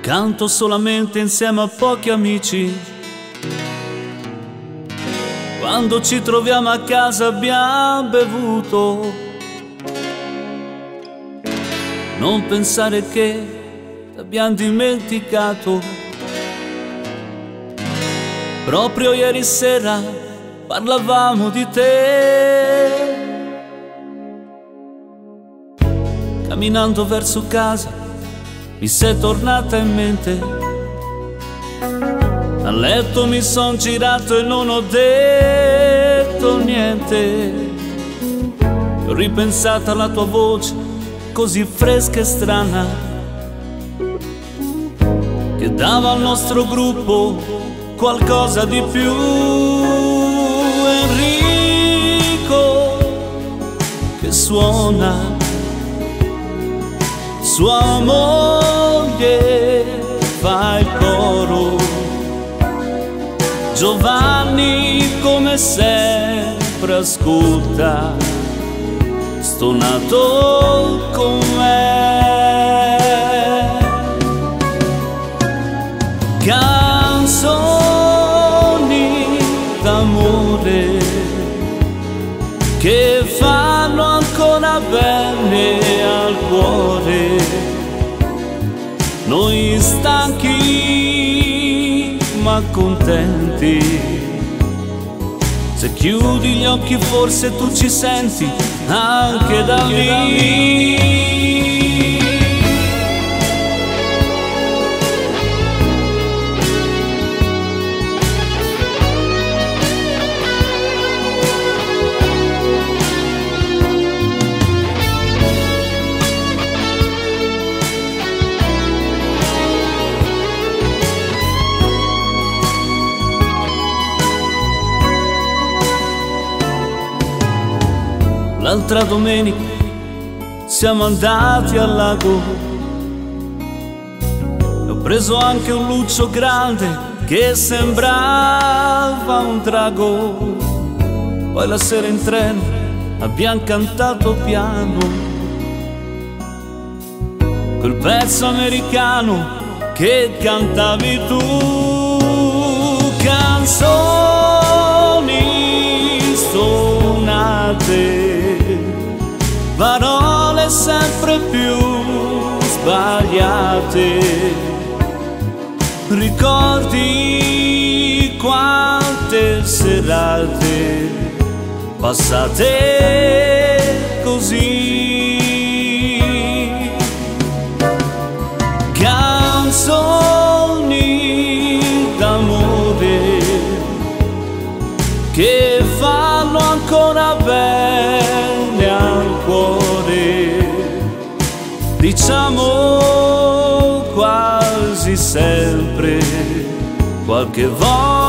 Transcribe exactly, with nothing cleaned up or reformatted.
canto solamente insieme a pochi amici. Quando ci troviamo a casa abbiamo bevuto. Non pensare che t'abbiamo dimenticato. Proprio ieri sera parlavamo di te. Camminando verso casa mi sei tornata in mente. A letto mi son girato e non ho detto niente. Ho ripensato alla tua voce così fresca e strana, che dava al nostro gruppo qualcosa di più. Enrico che suona, sua moglie fa il coro, Giovanni come sempre ascolta, stonato con me. Canzoni d'amore che fanno ancora bene al cuore. Noi stanchi ma contenti, se chiudi gli occhi forse tu ci senti anche da lì. L'altra domenica siamo andati al lago e ho preso anche un luccio grande che sembrava un drago. Poi la sera in treno abbiamo cantato piano quel pezzo americano che cantavi tu. Canzoni suonate, parole sempre più sbagliate, ricordi quante serate passate così. Canzoni d'amore che fanno ancora bene al cuore, diciamo quasi sempre, qualche volta